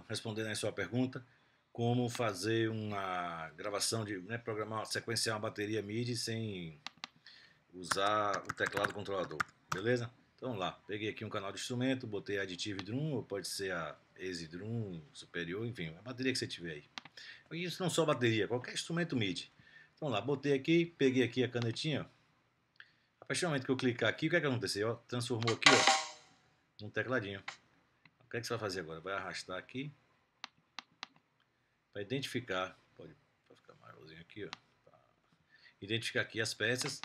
respondendo a sua pergunta, como fazer uma gravação de, né, programar, sequenciar uma bateria MIDI sem usar o teclado controlador, beleza? Então vamos lá, peguei aqui um canal de instrumento, botei a Additive Drum, ou pode ser a Easy Drum superior, enfim, a bateria que você tiver aí. Isso não só bateria, qualquer instrumento MIDI. Então lá, botei aqui, peguei aqui a canetinha, ó. A partir do momento que eu clicar aqui, o que é que aconteceu? Ó, transformou aqui, ó, num tecladinho. O que é que você vai fazer agora? Vai arrastar aqui para identificar, pode ficar maiorzinho aqui, ó, identificar aqui as peças,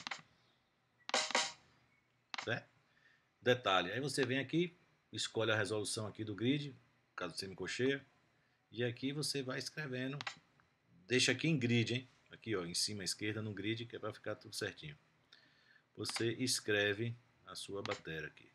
certo? Detalhe, aí você vem aqui, escolhe a resolução aqui do grid, caso semicolcheia, e aqui você vai escrevendo, deixa aqui em grid, hein? Aqui, ó, em cima à esquerda no grid, que é para ficar tudo certinho. Você escreve a sua bateria aqui.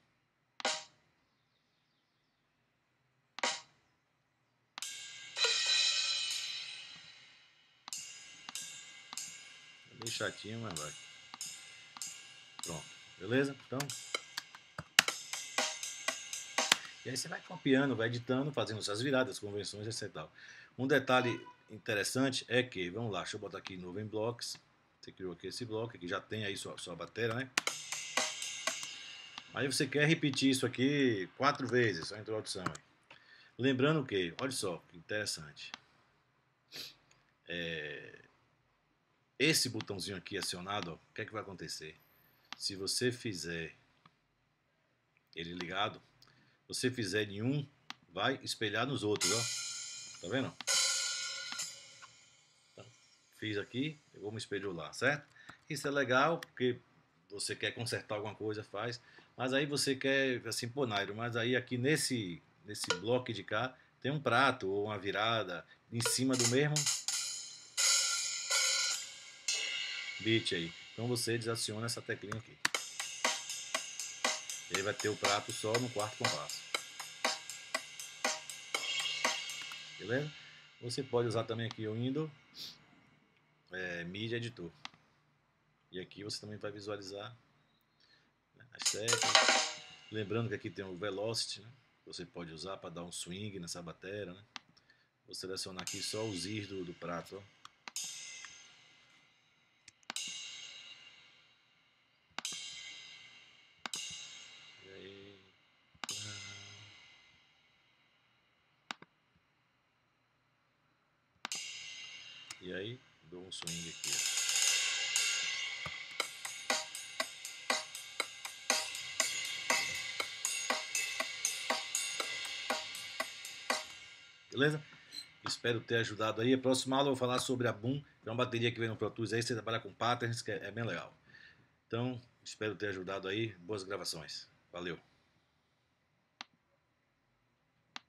É meio chatinho, mas vai. Pronto, beleza? Então, e aí você vai copiando, vai editando, fazendo suas viradas, convenções, etc. Tal. Um detalhe interessante é que, vamos lá, deixa eu botar aqui novo em blocos. Você criou aqui esse bloco, que já tem aí sua bateria, né? Aí você quer repetir isso aqui 4 vezes, só a introdução aí. Lembrando que, olha só, que interessante. Esse botãozinho aqui acionado, ó, o que é que vai acontecer? Se você fizer ele ligado, você fizer em um, vai espelhar nos outros, ó. Tá vendo? Então, fiz aqui, pegou um espelho lá, certo? Isso é legal porque você quer consertar alguma coisa, faz. Mas aí você quer, assim, pô, Nairo, mas aí aqui nesse bloco de cá tem um prato ou uma virada em cima do mesmo beat aí. Então você desaciona essa teclinha aqui. E aí vai ter o prato só no quarto compasso. Beleza? Você pode usar também aqui o Windows Media Editor. E aqui você também vai visualizar, né, as técnicas. Lembrando que aqui tem o Velocity, né? Você pode usar para dar um swing nessa bateria, né? Vou selecionar aqui só os Is do prato, ó. E aí dou um swing aqui, ó. Beleza? Espero ter ajudado aí. A próxima aula eu vou falar sobre a Boom, que é uma bateria que vem no Pro Tools aí, você trabalha com patterns, que é bem legal. Então, espero ter ajudado aí. Boas gravações. Valeu!